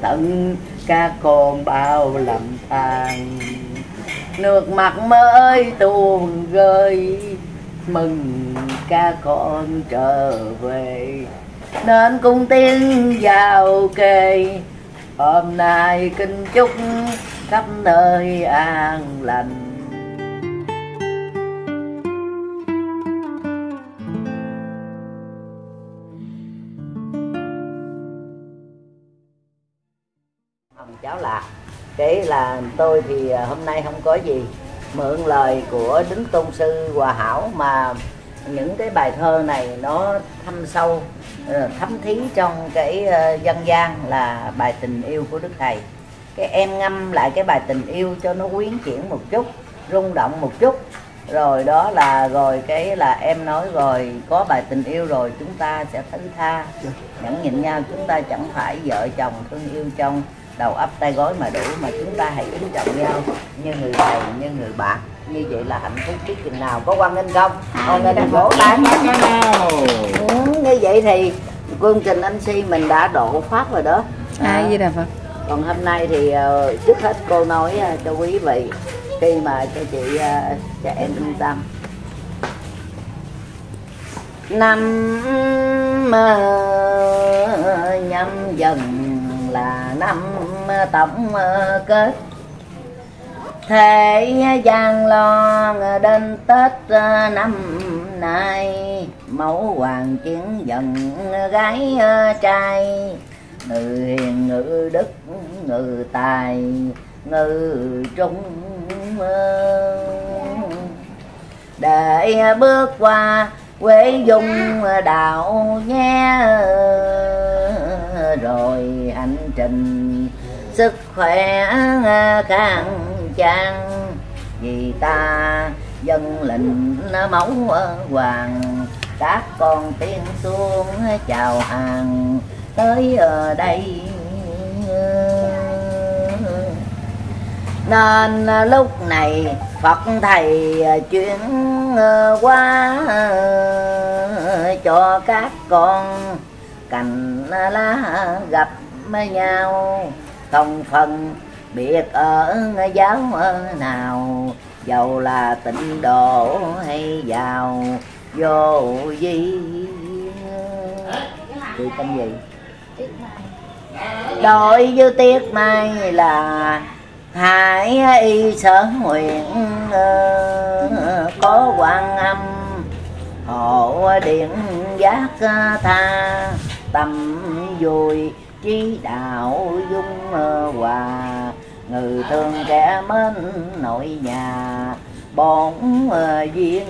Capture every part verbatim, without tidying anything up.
tận các con bao lầm than. Nước mắt mới tuôn rơi mừng các con trở về, nên cung tiến vào kề hôm nay kính chúc khắp nơi an lành. Cháu là cái là tôi thì hôm nay không có gì, mượn lời của Đính Tôn Sư Hòa Hảo mà những cái bài thơ này nó thâm sâu, thấm thí trong cái dân gian là bài tình yêu của Đức Thầy. Cái em ngâm lại cái bài tình yêu cho nó quyến chuyển một chút, rung động một chút, rồi đó là rồi cái là em nói rồi có bài tình yêu rồi chúng ta sẽ thứ tha, nhẫn nhịn nhau, chúng ta chẳng phải vợ chồng thương yêu trong đầu ấp tay gối mà đủ, mà chúng ta hãy kính trọng nhau như người thầy như người bạn, như vậy là hạnh phúc biết chừng nào. Có Quang Ninh không? Quang Ninh vỗ tay như vậy thì chương trình anh Si mình đã độ pháp rồi đó. Ai gì đâu Phật. Còn hôm nay thì uh, trước hết cô nói uh, cho quý vị khi mà cho chị uh, cho em yên tâm. Năm uh, nhâm dần là năm tổng uh, kết, thế gian lo đến Tết uh, năm nay, mẫu hoàng chiến dần gái uh, trai, ngự hiền ngự đức ngự tài ngự trung, để bước qua quê dung đạo nhé, rồi hành trình sức khỏe khang trang, vì ta dân lệnh mẫu hoàng, các con tiên xuống chào hàng tới ở đây. Nên lúc này Phật Thầy chuyển qua cho các con cành lá gặp nhau, không phân biệt ở giáo nào, dầu là tịnh độ hay giàu vô vi. Chị tên gì? Đối với Tiết Mai là hải y sở nguyện, có Quan Âm hộ điện giác tha, tâm vui trí đạo dung hòa, người thương kẻ mến nội nhà bổn duyên.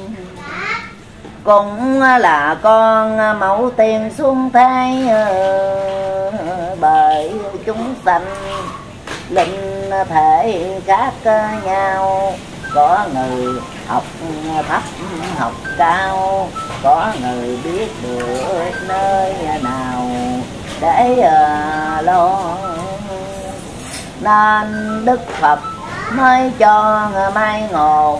Cũng là con mẫu tiền xuống thế, bởi chúng sanh linh thể khác nhau, có người học thấp học cao, có người biết được nơi nào để lo, nên Đức Phật mới cho mai ngộ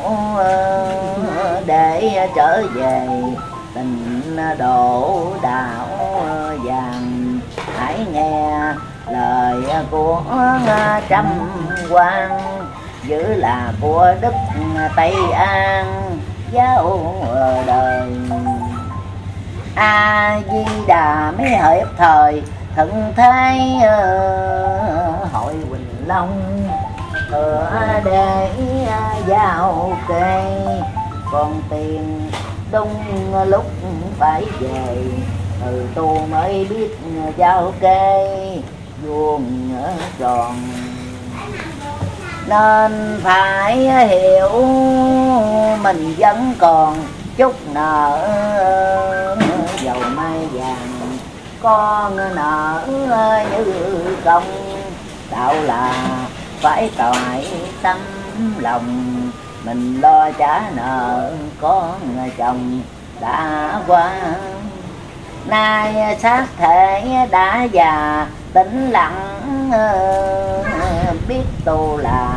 để trở về tình độ đạo vàng. Hãy nghe lời của trăm quan, giữ là của Đức Tây An giáo đời. A Di Đà mới hợp thời thận thái hội Quỳnh Long, thừa để giao kê, còn tiền đông lúc phải về, từ tu mới biết giao kê vuông tròn. Nên phải hiểu mình vẫn còn chút nợ, dầu mai vàng con nợ như công, đạo là phải toại tâm lòng, mình lo trả nợ con chồng đã qua. Nay xác thể đã già tĩnh lặng, biết tu là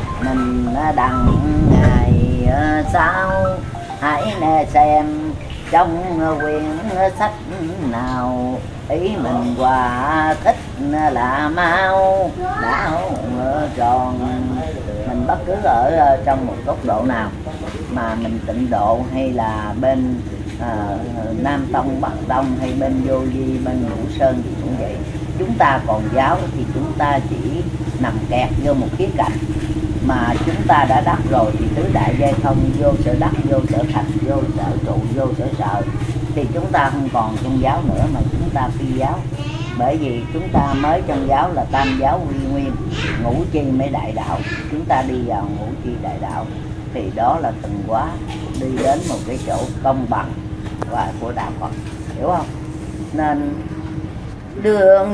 mình đặng ngày sau. Hãy nè xem trong quyển sách nào, ý mình hòa thích là mau đảo tròn. Mình bất cứ ở trong một góc độ nào mà mình tịnh độ hay là bên à, Nam Tông, Bắc Tông hay bên Vô Vi, bên Ngũ Sơn thì cũng vậy. Chúng ta còn giáo thì chúng ta chỉ nằm kẹt vô một khía cạnh, mà chúng ta đã đắc rồi thì tứ đại giai thông, vô sở đắc, vô sở thành, vô sở trụ, vô sở sợ, thì chúng ta không còn trong giáo nữa mà chúng ta phi giáo. Bởi vì chúng ta mới trong giáo là tam giáo quy nguyên, ngũ chi mới đại đạo, chúng ta đi vào ngũ chi đại đạo thì đó là từng quá đi đến một cái chỗ công bằng và của đạo Phật, hiểu không? Nên đường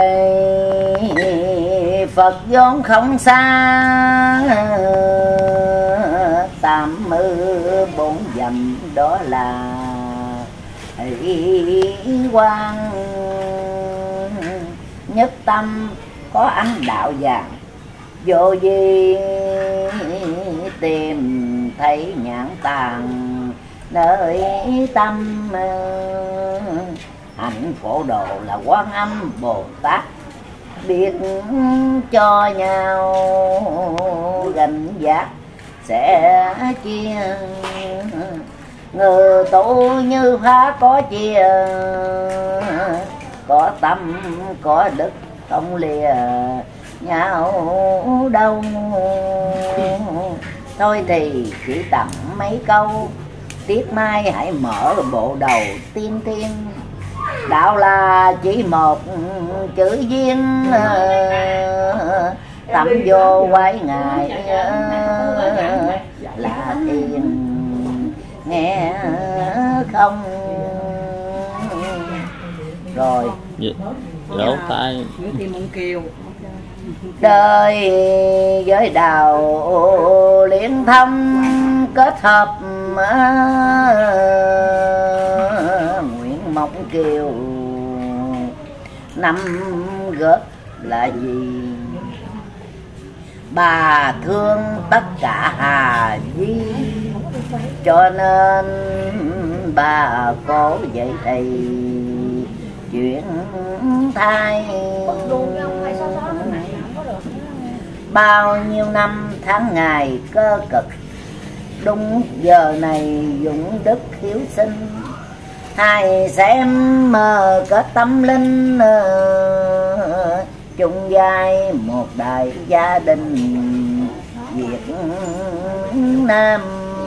về Phật vốn không xa, tám mươi bốn dặm đó là ý quan. Nhất tâm có ánh đạo vàng, vô vi tìm thấy nhãn tàng, nơi tâm hạnh phổ độ là Quan Âm Bồ Tát, biết cho nhau gánh giác sẽ chia. Người tu như phá có chia, có tâm có đức không lìa nhau đâu. Thôi thì chỉ tầm mấy câu, tiết mai hãy mở bộ đầu tiên tiên. Đạo là chỉ một chữ duyên, tâm vô quái ngài là tiền nghe không. Rồi lỗ tai đời với đạo liên thông kết hợp, nguyện mong kiều năm góp là gì. Bà thương tất cả hà vi, cho nên bà cố vậy thì chuyện thai. Bao nhiêu năm tháng ngày cơ cực, đúng giờ này dũng đức hiếu sinh. Hai xem mờ kết tâm linh, chung vai một đại gia đình Việt Nam.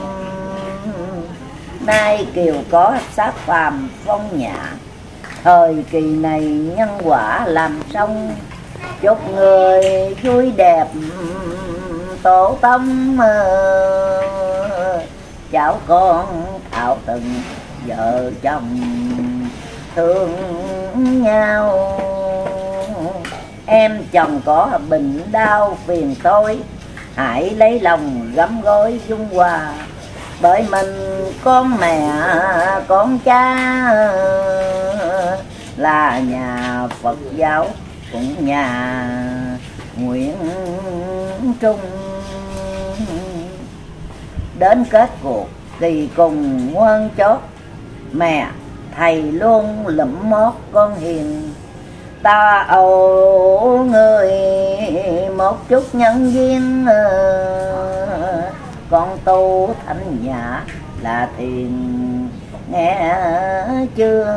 Nay kiều có sát phàm phong nhã, thời kỳ này nhân quả làm xong. Chúc người vui đẹp tổ tông, cháu con thảo từng vợ chồng thương nhau. Em chồng có bệnh đau phiền tối, hãy lấy lòng gấm gối dung hòa. Bởi mình con mẹ con cha là nhà Phật giáo cũng nhà Nguyễn Trung. Đến kết cuộc kỳ cùng ngoan chót, mẹ thầy luôn lụm mót con hiền. Ta âu người một chút nhân duyên, con tu thanh nhã là thiền nghe chưa.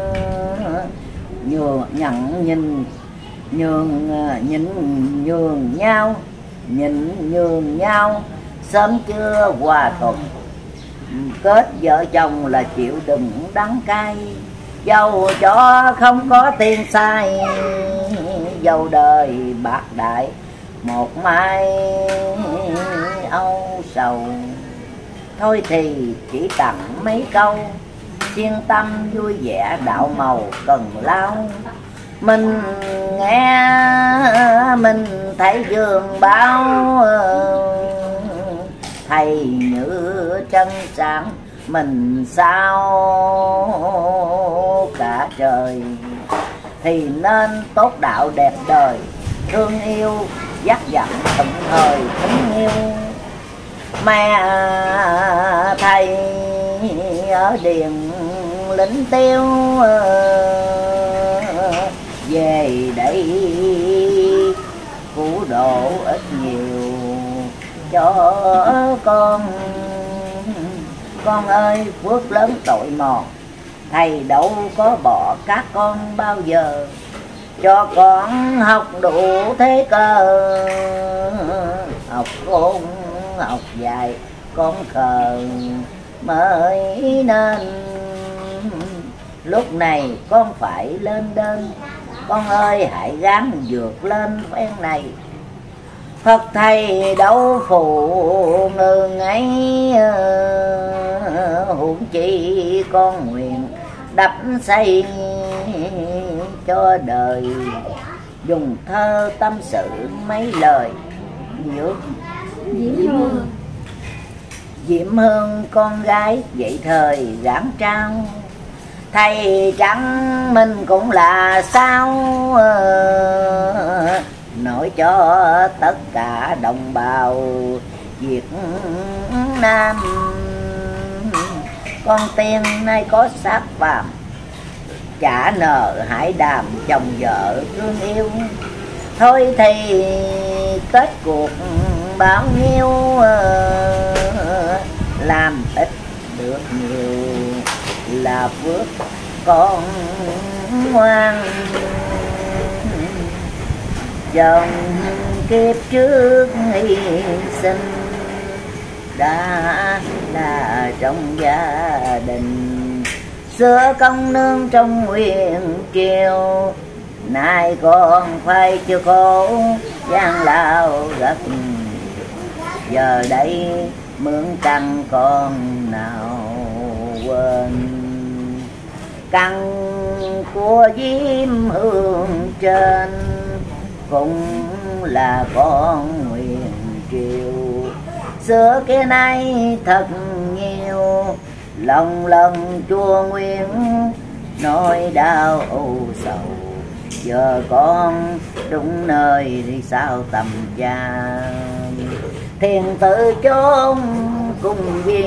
Nhường nhận nhìn nhường nhịn nhường nhau, nhịn nhường nhau sớm chưa hòa thuận. Kết vợ chồng là chịu đựng đắng cay, dầu cho không có tiền sai, dầu đời bạc đại một mai âu sầu. Thôi thì chỉ tặng mấy câu, chuyên tâm vui vẻ đạo màu cần lao. Mình nghe mình thấy dương báo, thầy như chân sáng mình sao cả trời. Thì nên tốt đạo đẹp đời, thương yêu dắt dặn tận thời kính yêu. Mẹ thầy ở điền con lính tiêu về đây cứu độ ít nhiều cho con. Con ơi phước lớn tội mòn, thầy đâu có bỏ các con bao giờ, cho con học đủ thế cơ. Học khôn học dài con khờ mới nên, lúc này con phải lên đơn. Con ơi hãy gắng vượt lên phen này, Phật thầy đâu phụ ngừng ấy. Huống chi con nguyện đắp xây cho đời, dùng thơ tâm sự mấy lời nhược Diễm Hương. Diễm Hương con gái dậy thời gán trao, thầy chẳng mình cũng là sao, nói cho tất cả đồng bào Việt Nam. Con tiên nay có xác phàm, trả nợ hãy đàm chồng vợ thương yêu. Thôi thì kết cuộc bao nhiêu, làm ít được nhiều là phước con ngoan. Dòng kiếp trước hy sinh đã là trong gia đình, xưa công nương trong nguyện triều, nay còn phải chịu khổ gian lao gật. Giờ đây mượn căn con nào quên, căn của Diễm Hương trên cũng là con nguyện triều. Xưa kia nay thật nhiều, lòng lần chua nguyện nỗi đau âu sầu. Giờ con đúng nơi thì sao tầm cha, thiền tự chốn cùng gì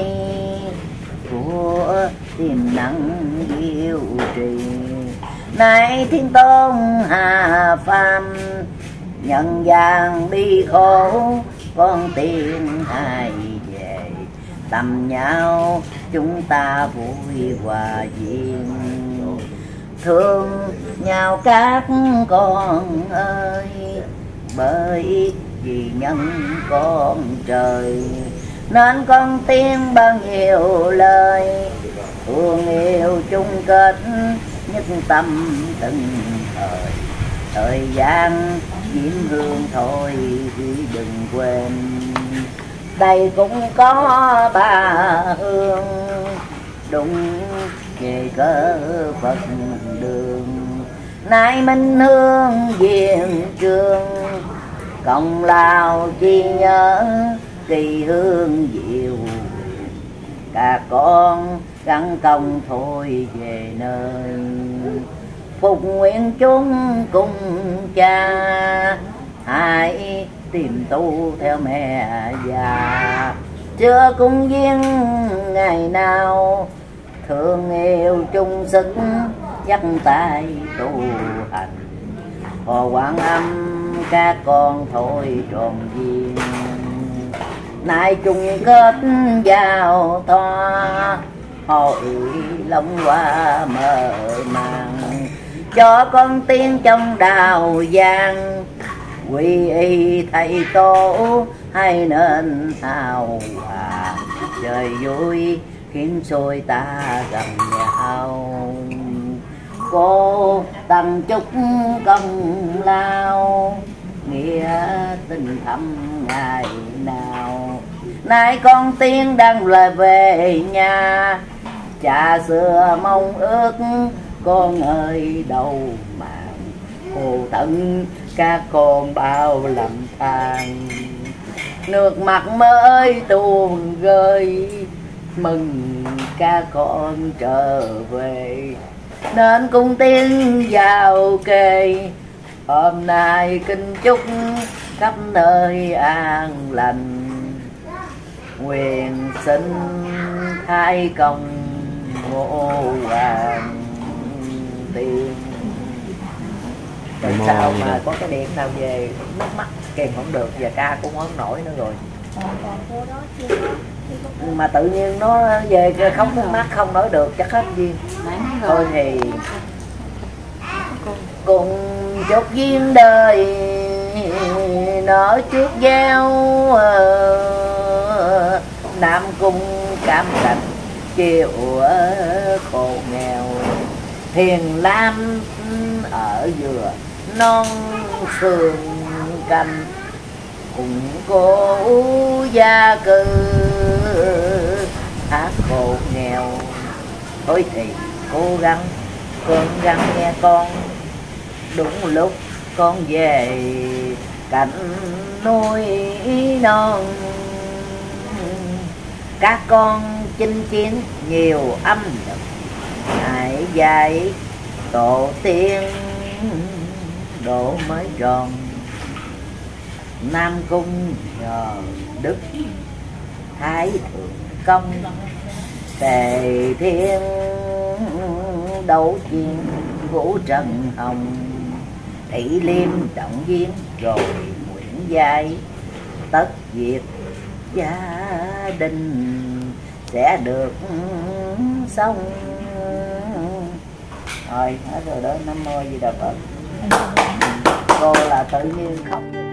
của tiềm năng diệu trì. Nay thiên tôn hà phàm, nhân gian bi khổ, con tiên hai về tầm nhau, chúng ta vui hòa duyên. Thương nhau các con ơi, bởi vì nhân con trời, nên con tiên bao nhiêu lời. Thương yêu chung kết nhất tâm từng thời, thời gian Diễm Hương thôi thì đừng quên. Đây cũng có bà Hương, đúng về cơ Phật đường. Nay Minh Hương diện trường, công lao chi nhớ kỳ hương diệu. Cả con gắn công thôi về nơi, phục nguyện chúng cùng cha. Hãy tìm tu theo mẹ già, chưa cung duyên ngày nào. Thương yêu chung sức dắt tay tu hành, Hồ Quán Âm các con thôi tròn duyên. Nay chung kết vào thoa, hội long hoa mở màng. Cho con tiên trong đào vàng, quy y thầy tổ hay nên hào hòa. Trời vui khiến xôi ta gần nhau, cô tặng chúc công lao, nghĩa tình thâm ngày nào. Nay con tiên đang lời về nhà, cha xưa mong ước con ơi đâu màng. Hồ tận các con bao lầm than, nước mắt mới tuôn rơi. Mừng các con trở về, nên cung tiên vào kề. Hôm nay kinh chúc khắp nơi an lành, nguyện xin thái công ngô hoàng tiên. Tại sao mà có cái điện nào về nước mắt kèm không được và ca cũng không nổi nữa rồi. Mà tự nhiên nó về khóc nước mắt không nói được chắc hết duyên. Thôi thì cùng chốt duyên đời nở trước giao, Nam Cung cảm cảnh chiều khổ nghèo. Thiền lam ở dừa non sườn canh, cùng cô gia cư hát khổ nghèo. Thôi thì cố gắng con gắng nghe con, đúng lúc con về cảnh nuôi non. Các con chinh chiến nhiều âm nhật, hãy dạy tổ tiên độ mới tròn. Nam Cung nhờ đức thái thượng công, tề thiên đấu chiến vũ trần hồng. Thị liêm động viên rồi nguyện giai, tất việc gia đình sẽ được xong. Rồi hết rồi đó. Nam Mô Di Đà Phật. Cô là tự nhiên khóc.